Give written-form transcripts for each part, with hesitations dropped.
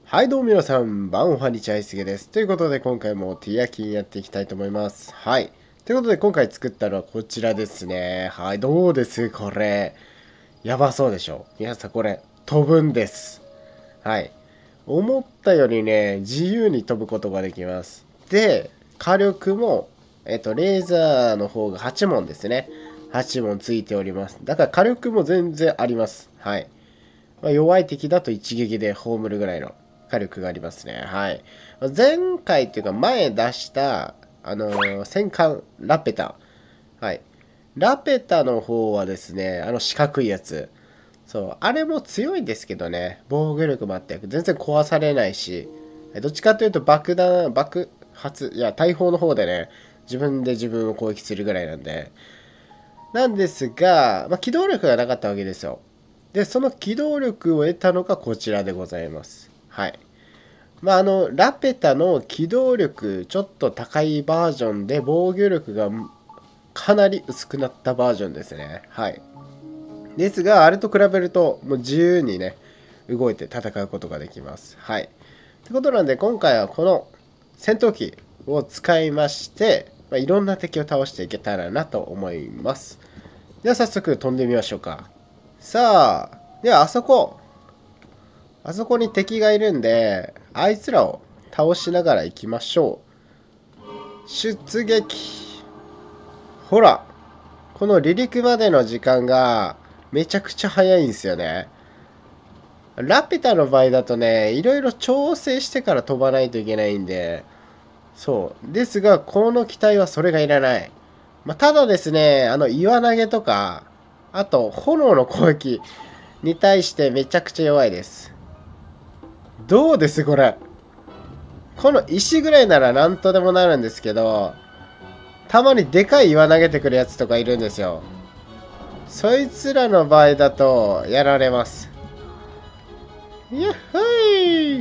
はいどうも皆さん、バンオハニチャイスゲです。ということで今回もティアキンやっていきたいと思います。はい。ということで今回作ったのはこちらですね。はい、どうですこれ。やばそうでしょ。皆さんこれ、飛ぶんです。はい。思ったよりね、自由に飛ぶことができます。で、火力も、レーザーの方が8問ですね。8問ついております。だから火力も全然あります。はい。弱い敵だと一撃で葬るぐらいの火力がありますね。はい。前回っていうか前出した、戦艦ラペタ。はい。ラペタの方はですね、四角いやつ。そう、あれも強いんですけどね、防御力もあって、全然壊されないし、どっちかというと爆発、いや、大砲の方でね、自分で自分を攻撃するぐらいなんで、なんですが、機動力がなかったわけですよ。で、その機動力を得たのがこちらでございます。はい。ラペタの機動力ちょっと高いバージョンで防御力がかなり薄くなったバージョンですね。はい。ですが、あれと比べるともう自由にね、動いて戦うことができます。はい。ってことなんで、今回はこの戦闘機を使いまして、いろんな敵を倒していけたらなと思います。では早速飛んでみましょうか。さあ、ではあそこに敵がいるんで、あいつらを倒しながら行きましょう。出撃。ほら、この離陸までの時間がめちゃくちゃ早いんですよね。ラピュタの場合だとね、いろいろ調整してから飛ばないといけないんで、そう。ですが、この機体はそれがいらない。ただですね、岩投げとか、あと、炎の攻撃に対してめちゃくちゃ弱いです。どうですこれ。この石ぐらいなら何とでもなるんですけど、たまにでかい岩投げてくるやつとかいるんですよ。そいつらの場合だと、やられます。やっほい。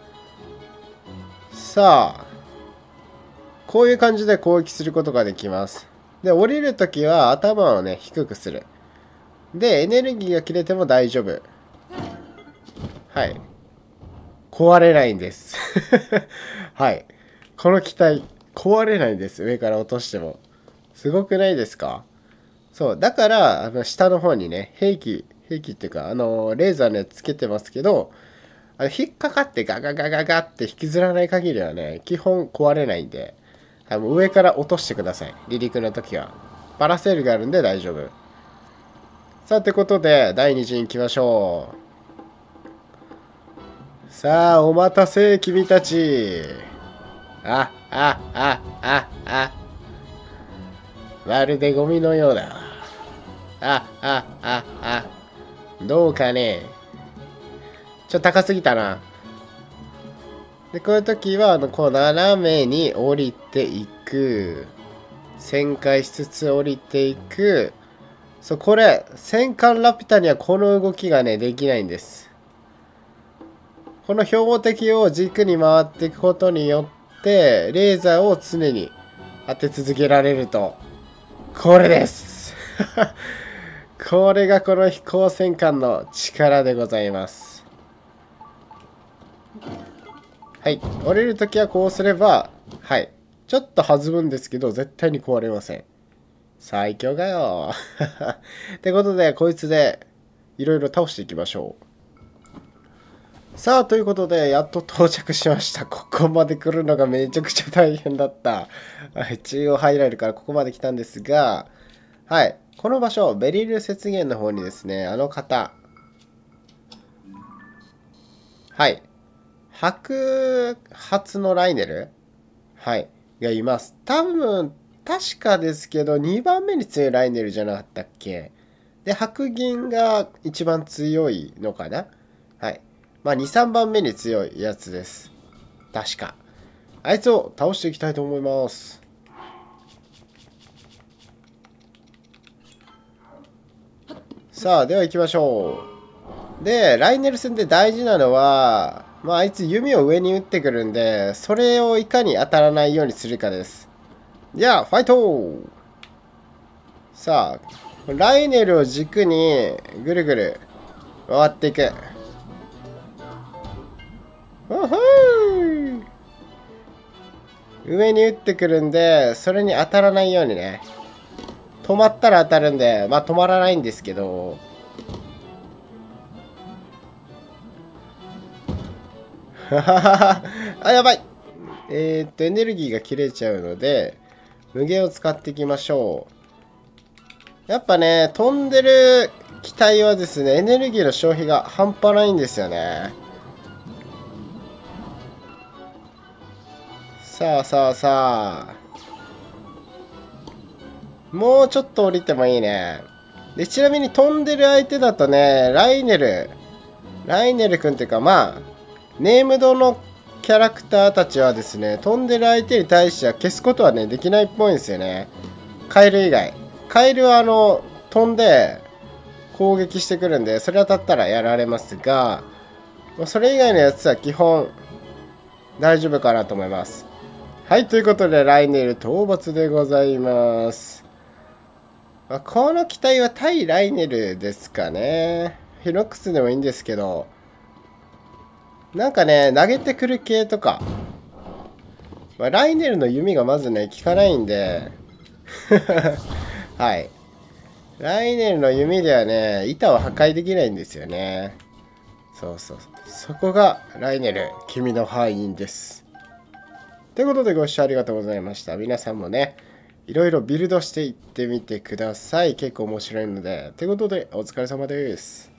さあ、こういう感じで攻撃することができます。で、降りるときは頭をね、低くする。で、エネルギーが切れても大丈夫。はい。壊れないんです。はい。この機体、壊れないんです。上から落としても。すごくないですか？そう。だから、下の方にね、兵器っていうか、レーザーのやつつけてますけど、引っかかってガガガガガって引きずらない限りはね、基本壊れないんで、もう上から落としてください。離陸の時は。パラセールがあるんで大丈夫。さあ、ってことで、第2陣行きましょう。さあ、お待たせ、君たち。あ。まるでゴミのようだ。どうかね。ちょっと高すぎたな。で、こういう時は、こう、斜めに降りていく。旋回しつつ降りていく。そう、これ、戦艦ラピュタにはこの動きがね、できないんです。この標的を軸に回っていくことによって、レーザーを常に当て続けられると。これですこれがこの飛行戦艦の力でございます。はい。降りるときはこうすれば、はい。ちょっと弾むんですけど、絶対に壊れません。最強かよってことで、こいつでいろいろ倒していきましょう。さあ、ということで、やっと到着しました。ここまで来るのがめちゃくちゃ大変だった。はい、中央ハイライルからここまで来たんですが、はい。この場所、ベリル雪原の方にですね、あの方。はい。白髪のライネルはい。がいます。多分、確かですけど、2番目に強いライネルじゃなかったっけ？で、白銀が一番強いのかな？はい。2、3番目に強いやつです。確か。あいつを倒していきたいと思います。さあ、では行きましょう。で、ライネル戦で大事なのは、あいつ弓を上に撃ってくるんで、それをいかに当たらないようにするかです。じゃあ、ファイトさあ、ライネルを軸にぐるぐる回っていく。 ほほー。上に打ってくるんで、それに当たらないようにね。止まったら当たるんで、まあ止まらないんですけど。あ、やばい。エネルギーが切れちゃうので、無限を使っていきましょう。やっぱね、飛んでる機体はですね、エネルギーの消費が半端ないんですよね。さあさあさあ。もうちょっと降りてもいいね。で、ちなみに飛んでる相手だとね、ライネル君っていうか、まあ、ネームドのキャラクターたちはですね、飛んでる相手に対しては消すことはね、できないっぽいんですよね。カエル以外。カエルは飛んで攻撃してくるんで、それ当たったらやられますが、それ以外のやつは基本大丈夫かなと思います。はい、ということで、ライネル討伐でございます。この機体は対ライネルですかね。フィノックスでもいいんですけど、なんかね、投げてくる系とか、ライネルの弓がまずね、効かないんで、はい。ライネルの弓ではね、板を破壊できないんですよね。そうそうそう。そこがライネル、君の敗因です。ということでご視聴ありがとうございました。皆さんもね、いろいろビルドしていってみてください。結構面白いので。ということで、お疲れ様です。